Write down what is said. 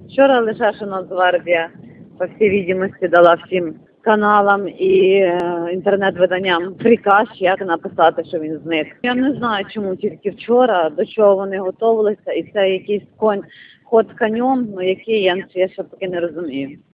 Вчора лише що Нацгвардія, по всій відомості, дала всім каналам і інтернет-виданням приказ, як написати, що він зник. Я не знаю, чому тільки вчора, до чого вони готувалися, і це якийсь ход конем, який я ще поки не розумію.